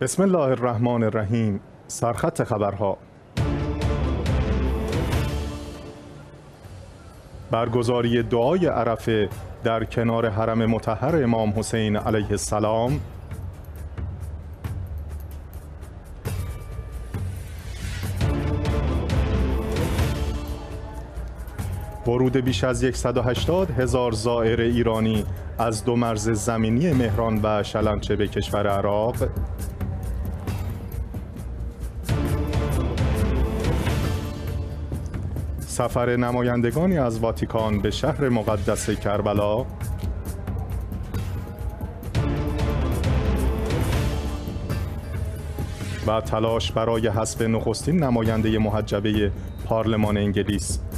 بسم الله الرحمن الرحیم. سرخط خبرها. برگزاری دعای عرفه در کنار حرم مطهر امام حسین علیه السلام. ورود بیش از 180,000 زائر ایرانی از دو مرز زمینی مهران و شلمچه به کشور عراق. سفر نمایندگانی از واتیکان به شهر مقدس کربلا. و تلاش برای حذف نخستین نماینده محجبه پارلمان انگلیس.